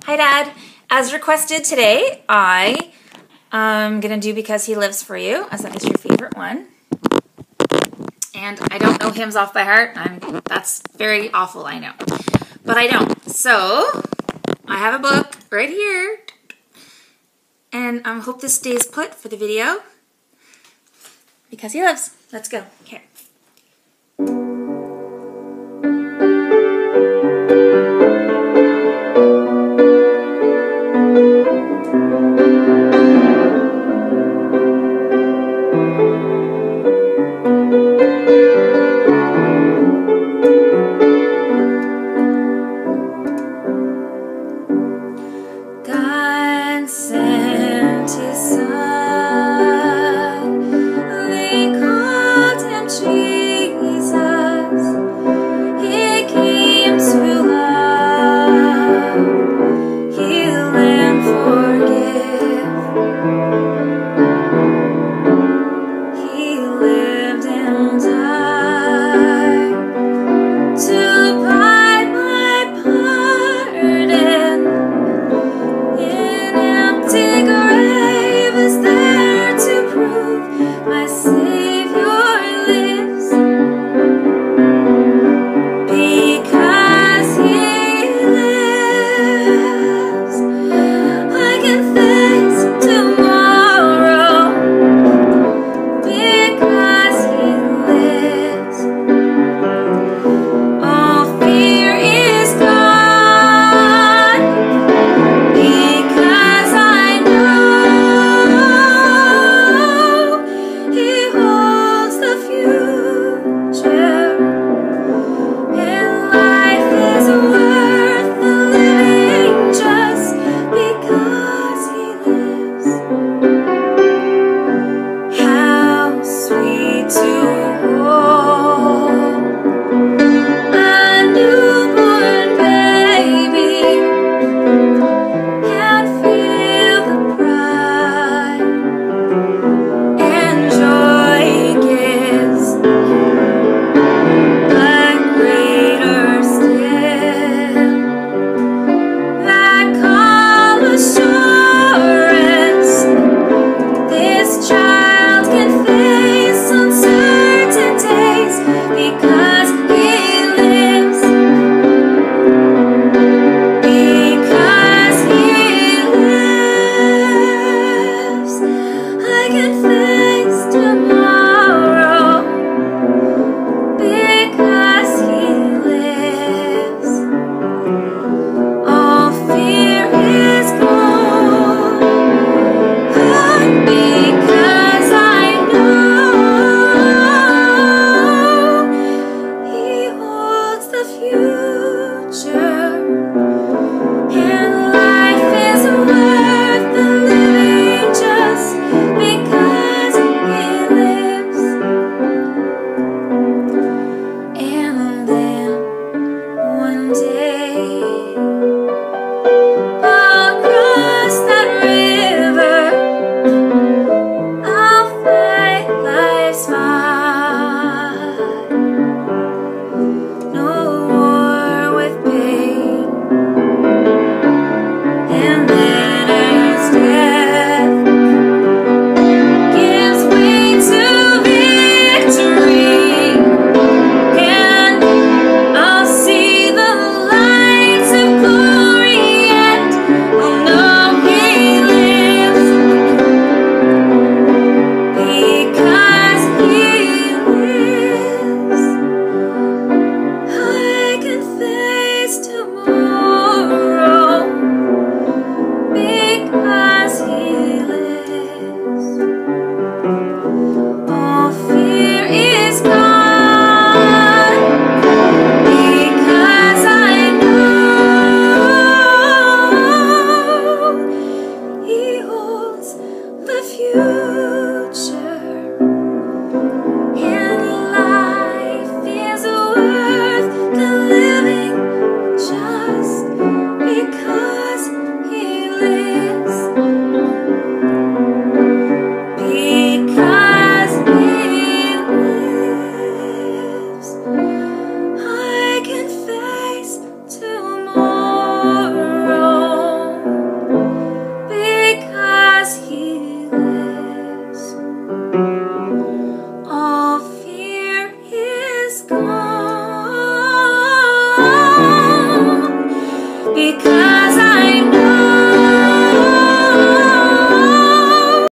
Hi, Dad. As requested today, I am going to do Because He Lives for You, as that is your favorite one. And I don't know hymns off by heart. That's very awful, I know. But I don't. So, I have a book right here. And I hope this stays put for the video. Because He Lives. Let's go. Okay. God sent His Son, they called Him Jesus. because